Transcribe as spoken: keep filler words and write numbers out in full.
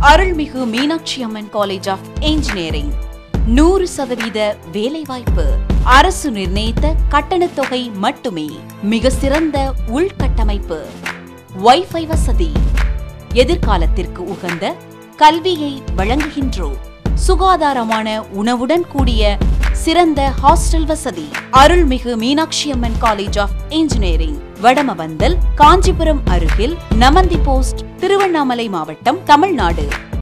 அருள்மிகு Meenakshi Amman college of engineering நூறு சதவீத வேலைவாய்ப்பு. அரசு நிர்ணயித்த கட்டணத் தொகை மட்டுமே. மிக சிறந்த உள்கட்டமைப்பு, வைஃபை வசதி, எதிர்காலத்திற்கு உகந்த கல்வியை வழங்குகின்றோம். சுகாதாரமான உணவுடன் கூடிய சிறந்த ஹாஸ்டல் வசதி. Arulmigu Meenakshi Amman college of engineering, Vadamapandal, Kanchipuram அருகில், நமந்தி போஸ்ட், திருவண்ணாமலை மாவட்டம், தமிழ்நாடு.